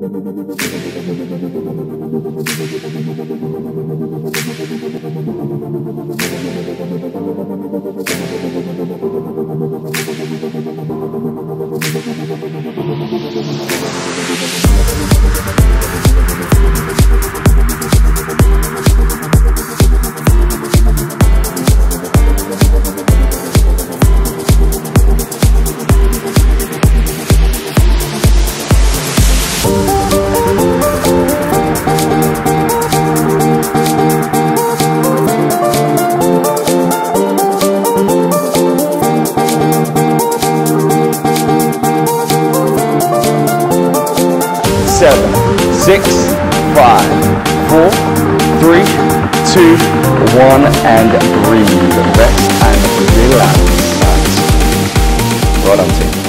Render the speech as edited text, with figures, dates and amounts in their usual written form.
Seven, 6, 5, 4, 3, 2, 1, and breathe. Rest and relax. Well done, team.